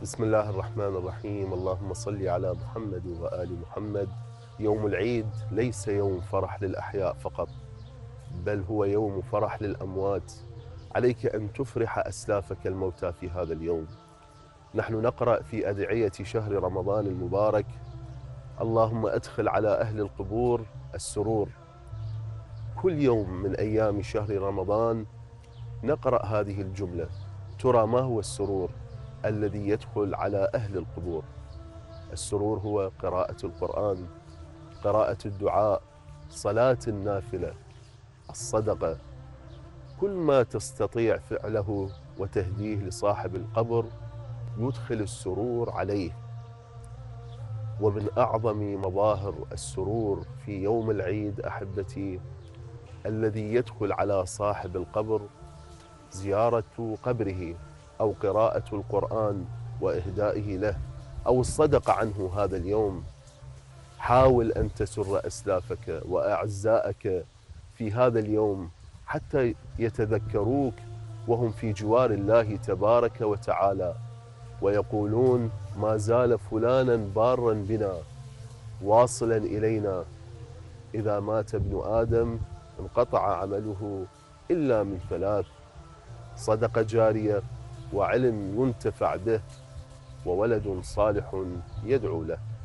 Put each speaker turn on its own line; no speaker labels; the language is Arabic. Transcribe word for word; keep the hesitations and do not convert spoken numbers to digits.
بسم الله الرحمن الرحيم. اللهم صل على محمد وآل محمد. يوم العيد ليس يوم فرح للأحياء فقط، بل هو يوم فرح للأموات. عليك أن تفرح أسلافك الموتى في هذا اليوم. نحن نقرأ في أدعية شهر رمضان المبارك: اللهم أدخل على أهل القبور السرور. كل يوم من أيام شهر رمضان نقرأ هذه الجملة. ترى ما هو السرور الذي يدخل على أهل القبور؟ السرور هو قراءة القرآن، قراءة الدعاء، صلاة النافلة، الصدقة. كل ما تستطيع فعله وتهديه لصاحب القبر يدخل السرور عليه. ومن أعظم مظاهر السرور في يوم العيد أحبتي الذي يدخل على صاحب القبر زيارة قبره، أو قراءة القرآن وإهدائه له، أو الصدقة عنه هذا اليوم. حاول أن تسر أسلافك وأعزائك في هذا اليوم حتى يتذكروك وهم في جوار الله تبارك وتعالى، ويقولون: ما زال فلانا بارا بنا واصلا إلينا. إذا مات ابن آدم انقطع عمله إلا من ثلاث: صدقة جارية، وعلم ينتفع به، وولد صالح يدعو له.